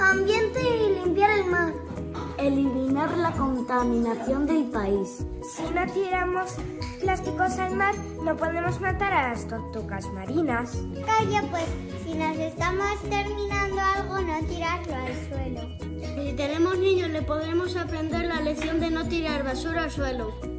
ambiente y limpiar el mar. Eliminar la contaminación del país. Si no tiramos plásticos al mar, no podemos matar a las tortugas marinas. Calla pues, si nos estamos terminando algo, no tirarlo al suelo. Si tenemos niños, le podremos aprender la lección de no tirar basura al suelo.